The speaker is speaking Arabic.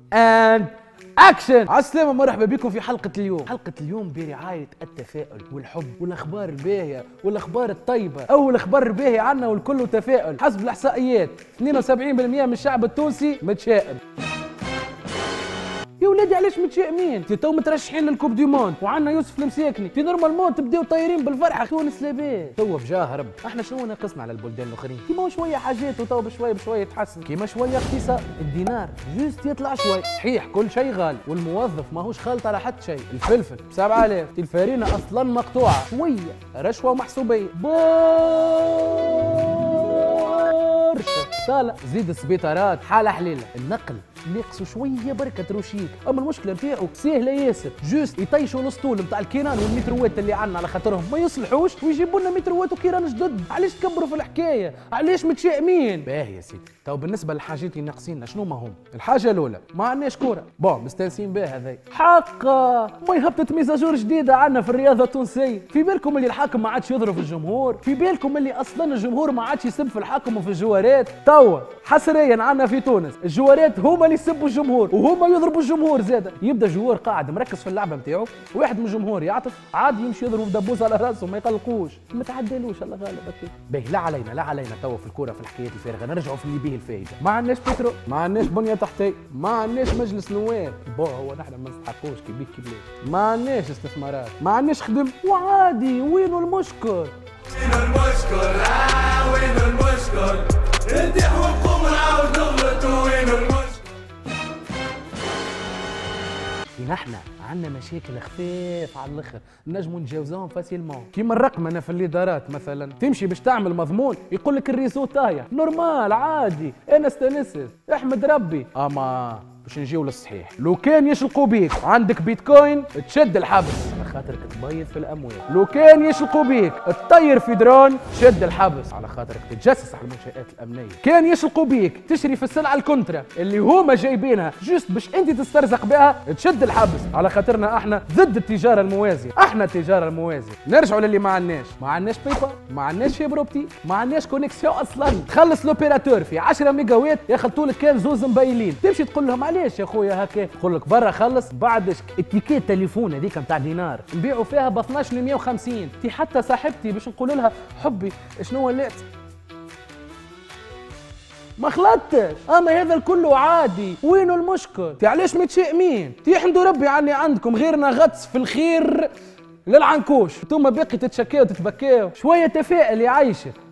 اند اكشن. عالسلامة، مرحبا بكم في حلقة اليوم. حلقة اليوم برعاية التفاؤل والحب والاخبار الباهية والاخبار الطيبة. اول اخبار الباهية عنا والكل تفاؤل. حسب الاحصائيات 72% من الشعب التونسي متشائم. يا ولادي علاش متشائمين؟ تو مترشحين للكوب دي موند وعندنا يوسف المساكني، في نورمالمون تبداو طايرين بالفرحه. تونس لاباس تو بجاه رب. احنا شنو ناقصنا على البلدان الاخرين؟ كيما شويه حاجات وتو بشويه بشويه يتحسن، كيما شويه اقتصاد. الدينار جوست يطلع شوي، صحيح كل شيء غالي والموظف ماهوش خالط على حتى شيء. الفلفل ب 7000، الفارينه اصلا مقطوعه، شويه رشوه ومحسوبيه طالع. زيد السبيطارات حاله حليله. النقل ناقصوا شويه بركه روشيك، اما المشكله نتاعو سهله ياسر. جوست يطيشوا الاسطول نتاع الكيران والمتروات اللي عندنا على خاطرهم ما يصلحوش ويجيبوا لنا متروات وكيران جدد. علاش تكبروا في الحكايه؟ علاش متشائمين؟ باهي يا سيدي، تو بالنسبه للحاجات اللي ناقصيننا شنو ما هم؟ الحاجه الاولى ما عندناش كوره، بون مستانسين بها هذي حقا. ما هبطت ميزاجور جديده عندنا في الرياضه التونسيه. في بالكم اللي الحاكم ما عادش يضرب الجمهور؟ في بالكم اللي اصلا الجمهور ما عادش يسب في الحاكم وفي الجوارات؟ توا حصريا عندنا في تونس الجوارات هما اللي يسبوا الجمهور وهما يضربوا الجمهور زاده. يبدا جوار قاعد مركز في اللعبه نتاعو، واحد من الجمهور يعطف عادي يمشي يضرب دبوس على راسه ما يقلقوش، ما تعدلوش الله غالب اكيد. باهي لا علينا لا علينا توا في الكوره في الحكايات الفارغه. نرجعوا في اللي به الفايده. ما عندناش بترو، ما عندناش بنيه تحتيه، ما عندناش مجلس نواب، هو نحن ما نستحقوش كي بيك كي بلاد. ما عندناش استثمارات، ما عندناش خدم، وعادي. وينو المشكل؟ وين المشكل؟ وين المشكل؟ ارتاح ونقوم نعاود نغلط. وين المشكل؟ نحن عندنا مشاكل خفيف على الاخر نجموا نتجاوزوهم فاسيلمون. كيما الرقمنه في الادارات مثلا، تمشي باش تعمل مضمون يقول لك الريزو طايح. نورمال عادي، انا استانست احمد ربي. اما باش نجيو للصحيح، لو كان يشلقوا بيك عندك بيتكوين تشد الحبس على خاطرك تبيض في الاموال. لو كان يشلقوا بيك تطير في درون تشد الحبس على خاطرك تتجسس على المنشآت الامنيه. كان يشلقوا بيك تشري في السلعه الكونترا اللي هما جايبينها جوست باش انت تسترزق بها تشد الحبس على خاطرنا احنا ضد التجاره الموازيه. احنا التجاره الموازيه. نرجعوا للي ما عندناش بيبر، ما عندناش فيبر اوبتيك، ما عندناش كونيكسيون اصلا. تخلص لوبيراتور في 10 ميجا وات ياخذوا لك كان زوز مبايلين، تمشي تقول لهم علاش يا خويا هكا؟ يقول لك برا خلص بعد التيكيت تليفون هذيك نتاع دينار نبيعوا فيها ب 12150. تي حتى صاحبتي باش نقول لها حبي شنو ولات ما خلطتش. اما هذا الكل عادي. وينو المشكل؟ تي علاش متشائمين؟ تيحمدوا ربي عني عندكم غيرنا غطس في الخير للعنكوش. انتوما باقي تتشكاو وتتبكاو. شويه تفاؤل يا عايشه.